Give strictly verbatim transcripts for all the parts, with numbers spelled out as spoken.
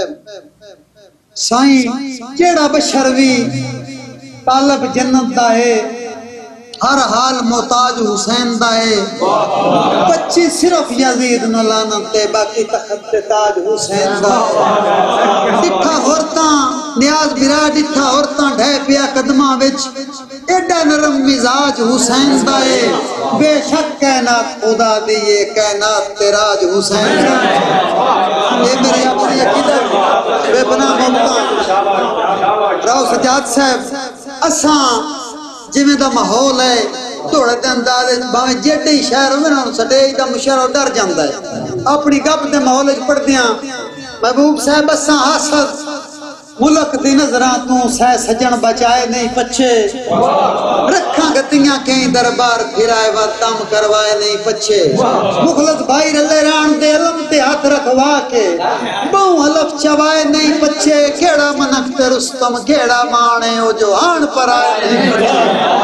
سائیں کیڑا بشر بھی طالب جنت دا ہے ہر حال محتاج حسین دا ہے بچی صرف یزید نہ لانتے باقی تخت تاج حسین دا ہے ڈٹھا عورتاں نیاز برا ڈٹھا عورتاں ڈھے پیا قدماں وچ ایڈا نرم مزاج حسین دا ہے بے شک کائنات خدا دیئے کائنات تراج حسین دا ہے یہ میرے اپنی عقیدت بے پناہ ممتاں راو سجاد صاحب اساں جمیں دا محول ہے توڑے دے اندازے باویں جیڈے ہی شہر ہوئے نا سٹے دا مشہر ڈر جاندہ ہے اپنی گپ دے محول اچ پڑھ دیاں محبوب صاحب اساں حاصل ملک دی نظران تو سہ سجن بچائے نہیں پچھے رکھاں گتیاں کہیں دربار پھرائے و دم کروائے نہیں پچھے مخلص بھائی رلے ران دے علم تے ہاتھ رکھوا کے بہوں حلف چوائے نہیں پچھے کیڑا منخت رستم کیڑا مانے او جو آن پر آئے نہیں پچھے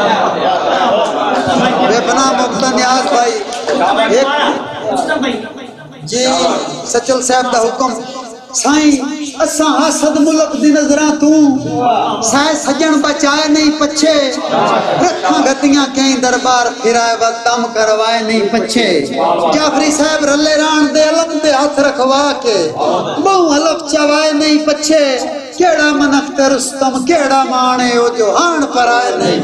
بے پناہ مبتہ نیاز بھائی جی سچل صاحب دا حکم سائیں اساں حسد ملک دی نظران تو سائے سجن بچائے نہیں پچھے رکھاں گتیاں کہیں دربار پھرائے و دم کروائے نہیں پچھے جعفری صاحب رلے ران دے علم دے ہاتھ رکھوا کے بہوں حلف چوائے نہیں پچھے کیڑا منخت رستم کیڑا مانے او جو ہان پر آئے نہیں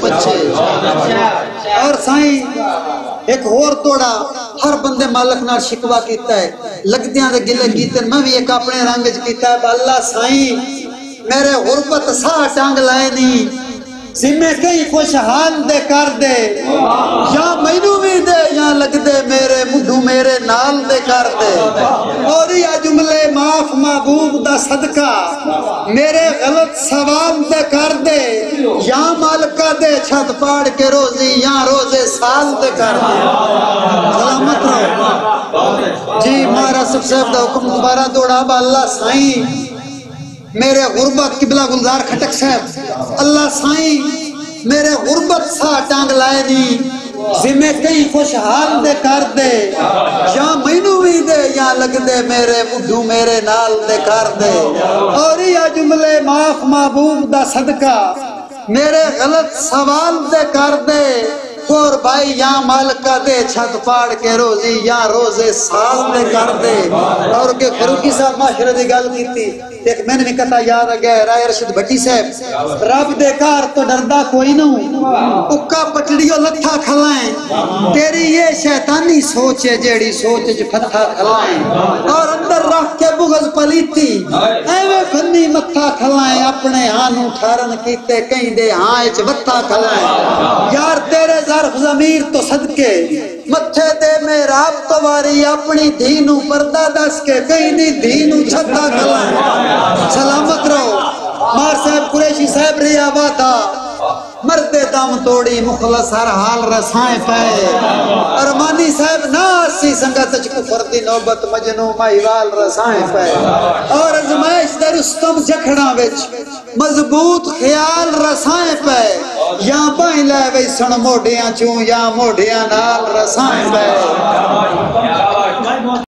پچھے اور سائیں ایک اور توڑا ہر بندے مالک نال شکوا کیتا ہے لگ دیاں دے گلے کیتے میں بھی ایک اپنے رنگ جو کیتا ہے اللہ سائیں میرے غربت سا ٹانگ لائے نہیں ذمہ کئی خوشحال دے کر دے یا مینو بھی دے یا لگ دے میرے مڈھو میرے نال دے کر دے اور یا جملے معاف محبوب دا صدقہ میرے غلط سوال دے کر دے یا مالکہ دے چھت پاڑ کے روزی یا روزے سال دے کر دے سلامت رہو جی مارا سب سے دا حکم دوبارہ دوڑا با اللہ سائیں میرے غربت قبلہ گلزار کھٹک صاحب اللہ سائیں میرے غربت سا ٹانگ لائے نہیں ذمہ کئی خوشحال دے کر دے یا مینو بھی دے یا لگ دے میرے مڈھو میرے نال دے کر دے اور یا جملے معاف محبوب دا صدقہ میرے غلط سوال دے کر دے اور بھائی یا مالکہ دے چھت پاڑ کے روزی یا روزے سال دے کر دے اور کہ فروقی صاحب معاشرہ دی گل کی تھی ایک میں نے بھی کہتا یاد گیا رائے رشد بھٹی صاحب رب دے کار تو ڈردہ کوئی نہ اکا پٹڑیوں لتھا کھلائیں تیری یہ شیطانی سوچ ہے جیڑی سوچ جو پتھا کھلائیں اور اندر رکھ کے بغض پلیتی ایوے فنی متھا کھلائیں اپنے ہانوں ٹھارن کیتے کہیں دے ہاں اچ وتھا کھلائیں یار تیرے ظرف ضمیر تو صدقے متھے دے میں راب تو واری اپنی دینوں پردہ دس کے کہیں دی دینوں چھتا کھلائیں سلامت رہو مار صاحب قریشی صاحب ریا وعدہ مرد دم توڑی مخلص ہر حال رسائیں پائے ارمانی صاحب ناسی سنگت کفر دی نوبت مجنو مہیوال رسائیں پائے اور ازمائش در استم جکھڑا وچ مضبوط خیال رسائیں پائے یا بائیں لے وی سن موڑیاں چوں یا موڑیاں نال رسائیں پائے